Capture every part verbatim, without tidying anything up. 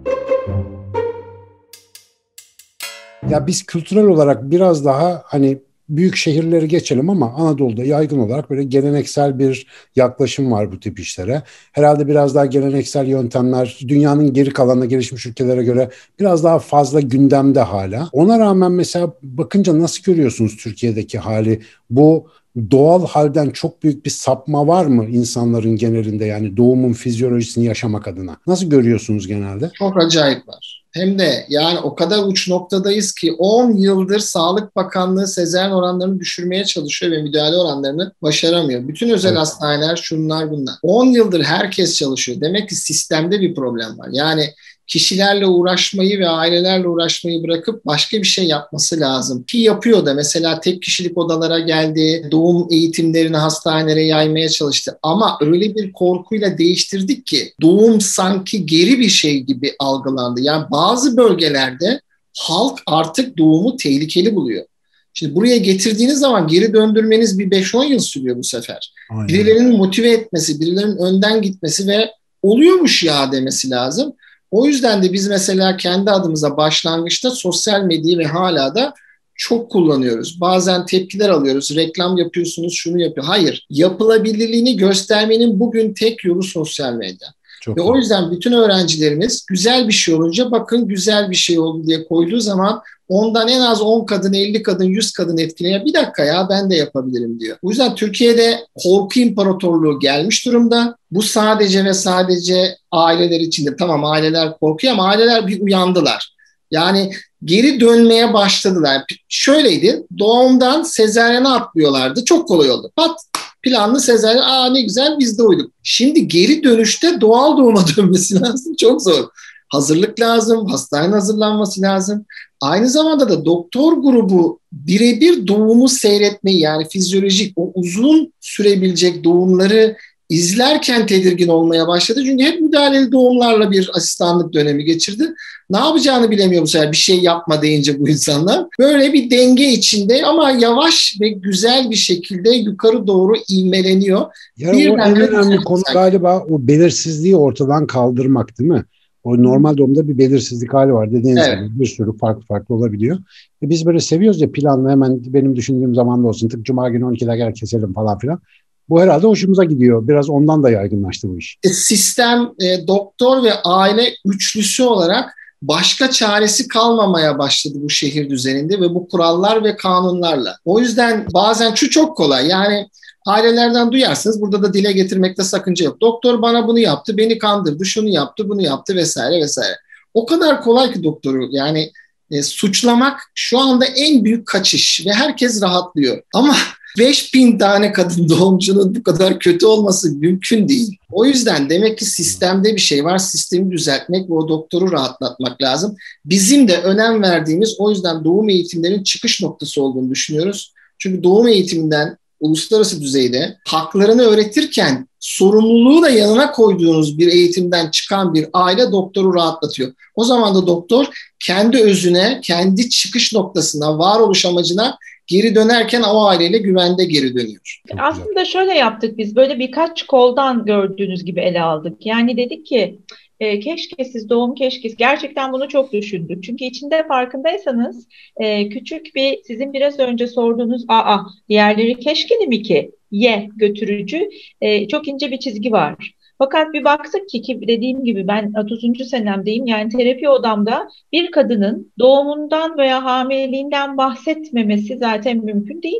Ya biz kültürel olarak biraz daha hani büyük şehirleri geçelim ama Anadolu'da yaygın olarak böyle geleneksel bir yaklaşım var bu tip işlere. Herhalde biraz daha geleneksel yöntemler dünyanın geri kalanına gelişmiş ülkelere göre biraz daha fazla gündemde hala. Ona rağmen mesela bakınca nasıl görüyorsunuz Türkiye'deki hali? Bu doğal halden çok büyük bir sapma var mı insanların genelinde, yani doğumun fizyolojisini yaşamak adına? Nasıl görüyorsunuz genelde? Çok acayip var. Hem de yani o kadar uç noktadayız ki on yıldır Sağlık Bakanlığı sezaryen oranlarını düşürmeye çalışıyor ve müdahale oranlarını başaramıyor. Bütün özel Evet. hastaneler şunlar bunlar. on yıldır herkes çalışıyor. Demek ki sistemde bir problem var. Yani kişilerle uğraşmayı ve ailelerle uğraşmayı bırakıp başka bir şey yapması lazım. Ki yapıyor da, mesela tek kişilik odalara geldi, doğum eğitimlerini hastanelere yaymaya çalıştı. Ama öyle bir korkuyla değiştirdik ki doğum sanki geri bir şey gibi algılandı. Yani bazı bölgelerde halk artık doğumu tehlikeli buluyor. Şimdi buraya getirdiğiniz zaman geri döndürmeniz bir beş on yıl sürüyor bu sefer. Aynen öyle. Birilerinin motive etmesi, birilerinin önden gitmesi ve oluyormuş ya demesi lazım. O yüzden de biz mesela kendi adımıza başlangıçta sosyal medyayı ve hala da çok kullanıyoruz. Bazen tepkiler alıyoruz. Reklam yapıyorsunuz, şunu yapıyor. Hayır, yapılabilirliğini göstermenin bugün tek yolu sosyal medya. Ve Çok o iyi. yüzden bütün öğrencilerimiz güzel bir şey olunca bakın güzel bir şey oldu diye koyduğu zaman ondan en az on kadın, elli kadın, yüz kadın etkileniyor. Bir dakika ya, ben de yapabilirim diyor. O yüzden Türkiye'de korku imparatorluğu gelmiş durumda. Bu sadece ve sadece aileler içinde. Tamam, aileler korkuyor ama aileler bir uyandılar. Yani geri dönmeye başladılar. Şöyleydi, doğumdan sezaryene atlıyorlardı. Çok kolay oldu. Pat, planlı sezaryen, aa ne güzel, biz de uyduk. Şimdi geri dönüşte doğal doğuma dönmesi lazım. Çok zor. Hazırlık lazım, hastanenin hazırlanması lazım. Aynı zamanda da doktor grubu birebir doğumu seyretmeyi, yani fizyolojik o uzun sürebilecek doğumları izlerken tedirgin olmaya başladı. Çünkü hep müdahaleli doğumlarla bir asistanlık dönemi geçirdi. Ne yapacağını bilemiyor bu sefer, bir şey yapma deyince bu insanlar. Böyle bir denge içinde ama yavaş ve güzel bir şekilde yukarı doğru ivmeleniyor. Yani o en Birdenbire önemli düzeldi konu sanki. galiba o belirsizliği ortadan kaldırmak, değil mi? O normal doğumda bir belirsizlik hali var. Dediğiniz Evet. gibi bir sürü farklı farklı olabiliyor. E biz böyle seviyoruz ya, planlı, hemen benim düşündüğüm zamanda olsun. Tık cuma günü on ikide gel keselim falan filan. Bu herhalde hoşumuza gidiyor. Biraz ondan da yaygınlaştı bu iş. E, sistem, e, doktor ve aile üçlüsü olarak başka çaresi kalmamaya başladı bu şehir düzeninde ve bu kurallar ve kanunlarla. O yüzden bazen şu çok kolay. Yani ailelerden duyarsınız. Burada da dile getirmekte sakınca yok. Doktor bana bunu yaptı, beni kandırdı, şunu yaptı, bunu yaptı vesaire vesaire. O kadar kolay ki doktoru yani e, suçlamak şu anda en büyük kaçış ve herkes rahatlıyor. Ama beş bin tane kadın doğumcunun bu kadar kötü olması mümkün değil. O yüzden demek ki sistemde bir şey var. Sistemi düzeltmek ve o doktoru rahatlatmak lazım. Bizim de önem verdiğimiz, o yüzden doğum eğitimlerinin çıkış noktası olduğunu düşünüyoruz. Çünkü doğum eğitiminden uluslararası düzeyde haklarını öğretirken sorumluluğu da yanına koyduğunuz bir eğitimden çıkan bir aile doktoru rahatlatıyor. O zaman da doktor kendi özüne, kendi çıkış noktasına, varoluş amacına geri dönerken o aileyle güvende geri dönüyor. Çok güzel. Aslında şöyle yaptık biz, böyle birkaç koldan gördüğünüz gibi ele aldık. Yani dedik ki e, keşke siz doğum keşke gerçekten bunu çok düşündük. Çünkü içinde farkındaysanız e, küçük bir sizin biraz önce sorduğunuz aa diğerleri keşkeli mi ki ye götürücü e, çok ince bir çizgi var. Fakat bir baktık ki, ki dediğim gibi ben otuzuncu senemdeyim, yani terapi odamda bir kadının doğumundan veya hamileliğinden bahsetmemesi zaten mümkün değil.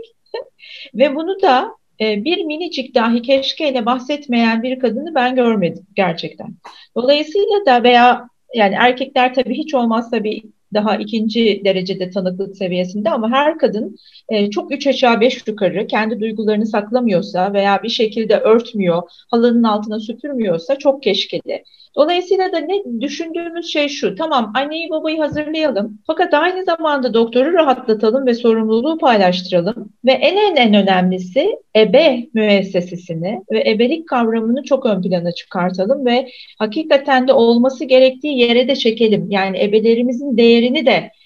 Ve bunu da e, bir minicik dahi keşkeyle bahsetmeyen bir kadını ben görmedim gerçekten. Dolayısıyla da veya yani erkekler tabii hiç olmazsa bir daha ikinci derecede tanıklık seviyesinde, ama her kadın e, çok üç aşağı beş yukarı kendi duygularını saklamıyorsa veya bir şekilde örtmüyor, halının altına süpürmüyorsa çok keşkeli. Dolayısıyla da ne düşündüğümüz şey şu: tamam, anneyi babayı hazırlayalım, fakat aynı zamanda doktoru rahatlatalım ve sorumluluğu paylaştıralım ve en en en önemlisi ebe müessesesini ve ebelik kavramını çok ön plana çıkartalım ve hakikaten de olması gerektiği yere de çekelim. Yani ebelerimizin değerini de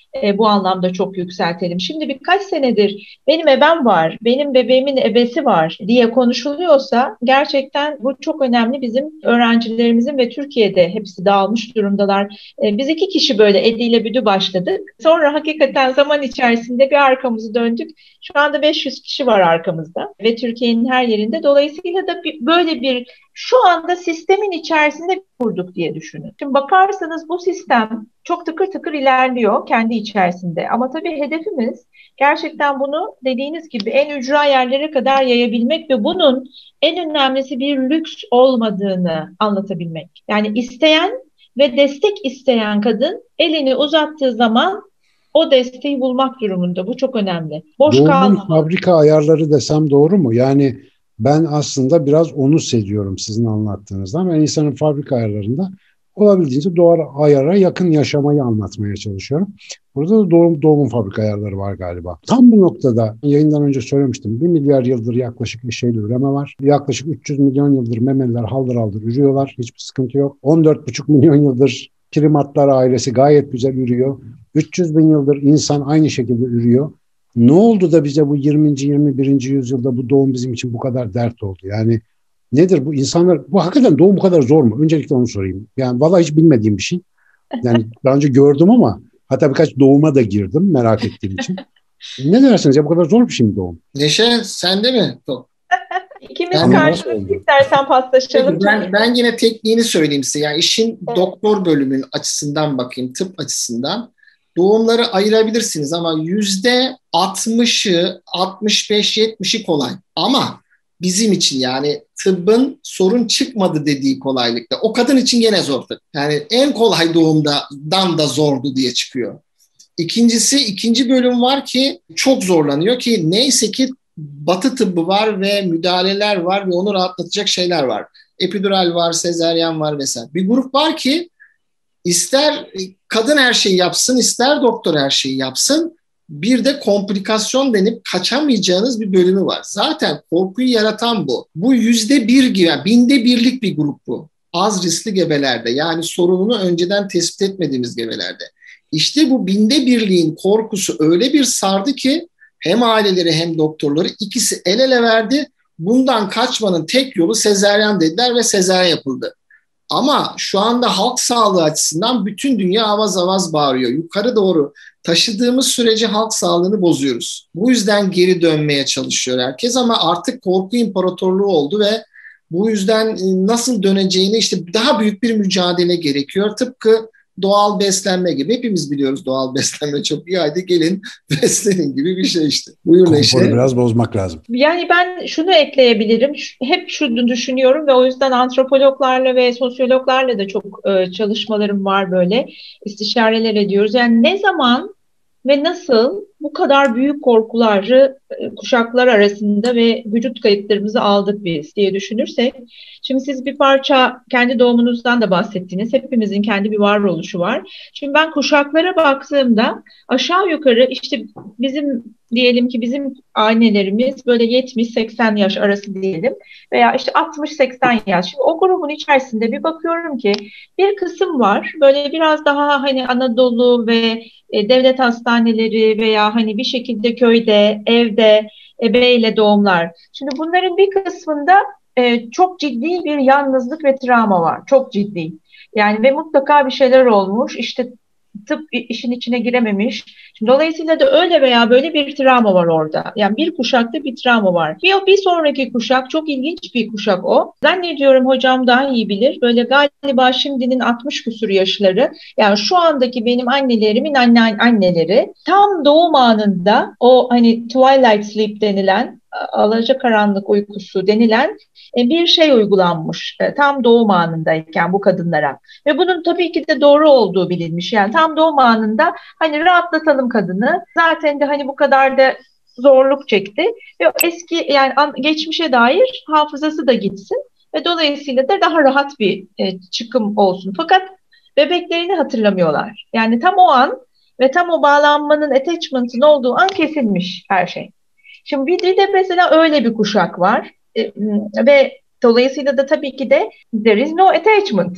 e, bu anlamda çok yükseltelim. Şimdi birkaç senedir benim ebem var, benim bebeğimin ebesi var diye konuşuluyorsa gerçekten bu çok önemli. Bizim öğrencilerimizin ve Türkiye'de hepsi dağılmış durumdalar. E, biz iki kişi böyle Edi ile Büdü başladık. Sonra hakikaten zaman içerisinde bir arkamızı döndük. Şu anda beş yüz kişi var arkamızda ve Türkiye'nin her yerinde. Dolayısıyla da bir, böyle bir şu anda sistemin içerisinde kurduk diye düşünün. Şimdi bakarsanız bu sistem çok tıkır tıkır ilerliyor kendi içerisinde. Ama tabii hedefimiz gerçekten bunu dediğiniz gibi en ücra yerlere kadar yayabilmek ve bunun en önemlisi bir lüks olmadığını anlatabilmek. Yani isteyen ve destek isteyen kadın elini uzattığı zaman o desteği bulmak durumunda. Bu çok önemli. Boş Doğumun kalmamalı. fabrika ayarları desem doğru mu? Yani ben aslında biraz onu seziyorum sizin anlattığınızdan. Ben insanın fabrika ayarlarında olabildiğince doğal ayara yakın yaşamayı anlatmaya çalışıyorum. Burada da doğum, doğumun fabrika ayarları var galiba. Tam bu noktada yayından önce söylemiştim. Bir milyar yıldır yaklaşık bir şeyle üreme var. Yaklaşık üç yüz milyon yıldır memeliler haldır haldır ürüyorlar. Hiçbir sıkıntı yok. on dört buçuk milyon yıldır primatlar ailesi gayet güzel ürüyor. üç yüz bin yıldır insan aynı şekilde ürüyor. Ne oldu da bize bu yirminci yirmi birinci yüzyılda bu doğum bizim için bu kadar dert oldu? Yani nedir bu insanlar, bu hakikaten doğum bu kadar zor mu? Öncelikle onu sorayım. Yani vallahi hiç bilmediğim bir şey. Yani daha önce gördüm ama hatta birkaç doğuma da girdim merak ettiğim için. Ne dersiniz ya, bu kadar zor bir şey mi doğum? Neşe sende mi? İkimiz Ben- karşılıklı istersen paslaşalım. Ben, ben yine tekniğini söyleyeyim size. Yani işin Evet. doktor bölümünün açısından bakayım, tıp açısından. Doğumları ayırabilirsiniz ama yüzde altmışı, altmış beş yetmişi kolay. Ama bizim için yani tıbbın sorun çıkmadı dediği kolaylıkta. O kadın için gene zor tabii. Yani en kolay doğumdan da zordu diye çıkıyor. İkincisi, ikinci bölüm var ki çok zorlanıyor ki neyse ki Batı tıbbı var ve müdahaleler var ve onu rahatlatacak şeyler var. Epidural var, sezaryen var vesaire. Bir grup var ki ister kadın her şeyi yapsın, ister doktor her şeyi yapsın. Bir de komplikasyon denip kaçamayacağınız bir bölümü var. Zaten korkuyu yaratan bu. Bu yüzde bir gibi, yani binde birlik bir grup bu. Az riskli gebelerde, yani sorununu önceden tespit etmediğimiz gebelerde. İşte bu binde birliğin korkusu öyle bir sardı ki hem aileleri hem doktorları ikisi el ele verdi. Bundan kaçmanın tek yolu sezaryen dediler ve sezaryen yapıldı. Ama şu anda halk sağlığı açısından bütün dünya avaz avaz bağırıyor. Yukarı doğru taşıdığımız sürece halk sağlığını bozuyoruz. Bu yüzden geri dönmeye çalışıyor herkes ama artık korku imparatorluğu oldu ve bu yüzden nasıl döneceğini işte daha büyük bir mücadele gerekiyor. Tıpkı doğal beslenme gibi. Hepimiz biliyoruz doğal beslenme çok iyi. Haydi gelin beslenin gibi bir şey işte. Buyur Neşe. Konforu biraz bozmak lazım. Yani ben şunu ekleyebilirim. Hep şunu düşünüyorum ve o yüzden antropologlarla ve sosyologlarla da çok e, çalışmalarım var böyle. İstişareler ediyoruz. Yani ne zaman ve nasıl bu kadar büyük korkuları e, kuşaklar arasında ve vücut kayıtlarımızı aldık biz diye düşünürsek. Şimdi siz bir parça kendi doğumunuzdan da bahsettiniz. Hepimizin kendi bir varoluşu var. Şimdi ben kuşaklara baktığımda aşağı yukarı işte bizim diyelim ki bizim annelerimiz böyle yetmiş seksen yaş arası diyelim veya işte altmış seksen yaş. Şimdi o grubun içerisinde bir bakıyorum ki bir kısım var böyle biraz daha hani Anadolu ve e, devlet hastaneleri veya hani bir şekilde köyde, evde ebeyle doğumlar. Şimdi bunların bir kısmında e, çok ciddi bir yalnızlık ve travma var. Çok ciddi. Yani ve mutlaka bir şeyler olmuş. İşte tıp işin içine girememiş. Şimdi dolayısıyla da öyle veya böyle bir travma var orada. Yani bir kuşakta bir travma var. Bir, bir sonraki kuşak çok ilginç bir kuşak o. Zannediyorum hocam daha iyi bilir. Böyle galiba şimdinin altmış küsur yaşları. Yani şu andaki benim annelerimin anne anneleri tam doğum anında o hani twilight sleep denilen alacakaranlık uykusu denilen bir şey uygulanmış tam doğum anındayken bu kadınlara. Ve bunun tabii ki de doğru olduğu bilinmiş. Yani tam doğum anında hani rahatlatalım kadını. Zaten de hani bu kadar da zorluk çekti. Ve eski yani geçmişe dair hafızası da gitsin. Ve dolayısıyla da daha rahat bir e, çıkım olsun. Fakat bebeklerini hatırlamıyorlar. Yani tam o an ve tam o bağlanmanın, attachment'ın olduğu an kesilmiş her şey. Şimdi bir de mesela öyle bir kuşak var. E, ve Dolayısıyla da tabii ki de there is no attachment.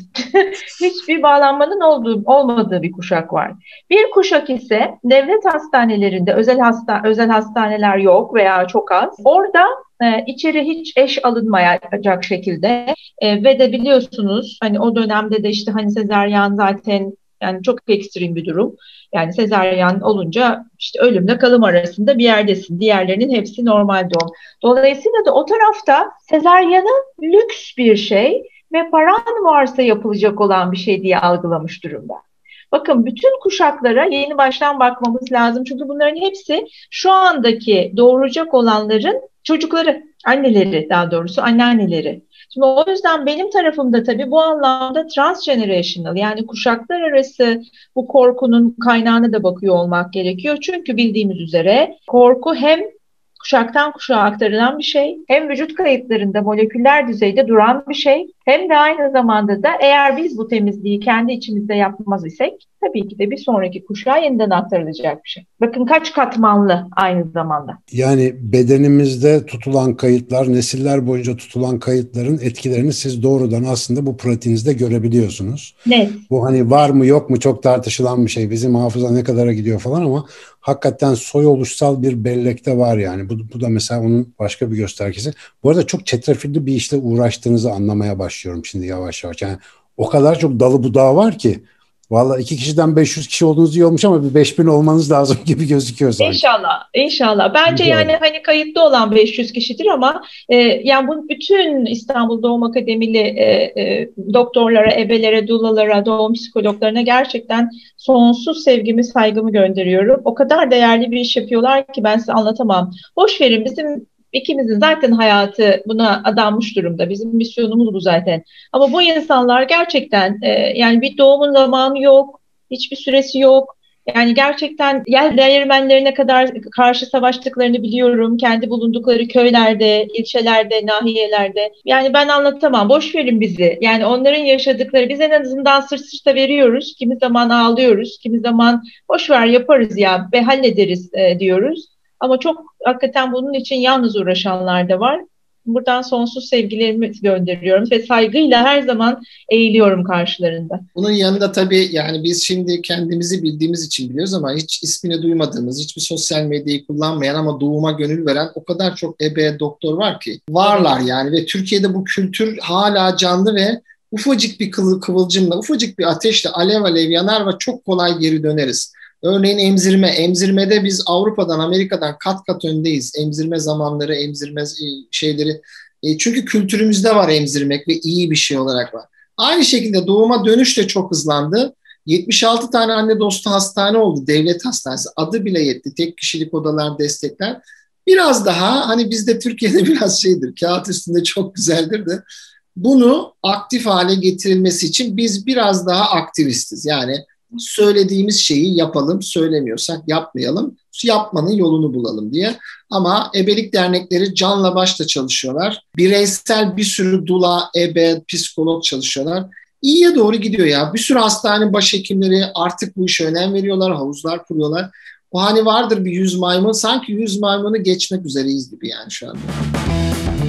Hiçbir bağlanmanın olduğu, olmadığı bir kuşak var. Bir kuşak ise devlet hastanelerinde özel hasta özel hastaneler yok veya çok az. Orada e, içeri hiç eş alınmayacak şekilde e, ve de biliyorsunuz hani o dönemde de işte hani sezaryen zaten yani çok ekstrem bir durum. Yani sezaryen olunca işte ölümle kalım arasında bir yerdesin. Diğerlerinin hepsi normal doğum. Dolayısıyla da o tarafta sezaryanı lüks bir şey ve paran varsa yapılacak olan bir şey diye algılamış durumda. Bakın bütün kuşaklara yeni baştan bakmamız lazım. Çünkü bunların hepsi şu andaki doğuracak olanların çocukları, anneleri daha doğrusu anneanneleri. Şimdi o yüzden benim tarafımda tabii bu anlamda transgenerational yani kuşaklar arası bu korkunun kaynağına da bakıyor olmak gerekiyor. Çünkü bildiğimiz üzere korku hem kuşaktan kuşağa aktarılan bir şey, hem vücut kayıtlarında moleküler düzeyde duran bir şey, hem de aynı zamanda da eğer biz bu temizliği kendi içimizde yapmaz isek tabii ki de bir sonraki kuşağa yeniden aktarılacak bir şey. Bakın kaç katmanlı aynı zamanda. Yani bedenimizde tutulan kayıtlar, nesiller boyunca tutulan kayıtların etkilerini siz doğrudan aslında bu pratiğinizde görebiliyorsunuz. Ne? Bu hani var mı yok mu çok tartışılan bir şey. Bizim hafıza ne kadara gidiyor falan ama hakikaten soy oluşsal bir bellekte var yani. Bu, bu da mesela onun başka bir göstergesi. Bu arada çok çetrefilli bir işle uğraştığınızı anlamaya başlıyorum şimdi yavaş yavaş. Yani o kadar çok dalı budağı var ki. Vallahi iki kişiden beş yüz kişi olduğunuz iyi olmuş ama bir beş bin olmanız lazım gibi gözüküyor sanki. İnşallah, inşallah. Bence İnşallah. yani hani kayıtlı olan beş yüz kişidir ama e, yani bu bütün İstanbul Doğum Akademili e, e, doktorlara, ebelere, dulalara, doğum psikologlarına gerçekten sonsuz sevgimi, saygımı gönderiyorum. O kadar değerli bir iş yapıyorlar ki ben size anlatamam. Boş verin bizim ikimizin zaten hayatı buna adanmış durumda. Bizim misyonumuz bu zaten. Ama bu insanlar gerçekten e, yani bir doğumun zamanı yok, hiçbir süresi yok. Yani gerçekten yer değirmenlerine kadar karşı savaştıklarını biliyorum. Kendi bulundukları köylerde, ilçelerde, nahiyelerde. Yani ben anlatamam. Boş verin bizi. Yani onların yaşadıkları biz en azından sırt sırta veriyoruz. Kimi zaman ağlıyoruz. Kimi zaman boş ver yaparız ya ve hallederiz e, diyoruz. Ama çok hakikaten bunun için yalnız uğraşanlar da var. Buradan sonsuz sevgilerimi gönderiyorum ve saygıyla her zaman eğiliyorum karşılarında. Bunun yanında tabii yani biz şimdi kendimizi bildiğimiz için biliyoruz ama hiç ismini duymadığımız, hiçbir sosyal medyayı kullanmayan ama doğuma gönül veren o kadar çok ebe, doktor var ki. Varlar yani ve Türkiye'de bu kültür hala canlı ve ufacık bir kıvılcımla, ufacık bir ateşle alev alev yanar ve çok kolay geri döneriz. Örneğin emzirme. Emzirmede biz Avrupa'dan, Amerika'dan kat kat öndeyiz. Emzirme zamanları, emzirme şeyleri. E, çünkü kültürümüzde var emzirmek ve iyi bir şey olarak var. Aynı şekilde doğuma dönüş de çok hızlandı. yetmiş altı tane anne dostu hastane oldu. Devlet hastanesi. Adı bile yetti. Tek kişilik odalar, destekler. Biraz daha hani bizde Türkiye'de biraz şeydir. Kağıt üstünde çok güzeldir de. Bunu aktif hale getirilmesi için biz biraz daha aktivistiz. Yani söylediğimiz şeyi yapalım, söylemiyorsak yapmayalım, yapmanın yolunu bulalım diye. Ama ebelik dernekleri canla başla çalışıyorlar. Bireysel bir sürü dula, ebe, psikolog çalışıyorlar. İyiye doğru gidiyor ya. Bir sürü hastane başhekimleri artık bu işe önem veriyorlar, havuzlar kuruyorlar. O hani vardır bir yüz maymun, sanki yüz maymunu geçmek üzereyiz gibi yani şu anda.